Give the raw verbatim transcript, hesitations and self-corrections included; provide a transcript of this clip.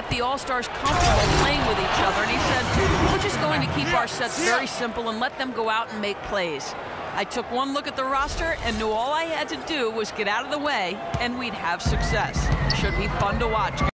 get the All-Stars comfortable playing with each other. And he said, we're just going to keep our sets very simple and let them go out and make plays. I took one look at the roster and knew all I had to do was get out of the way and we'd have success. Should be fun to watch.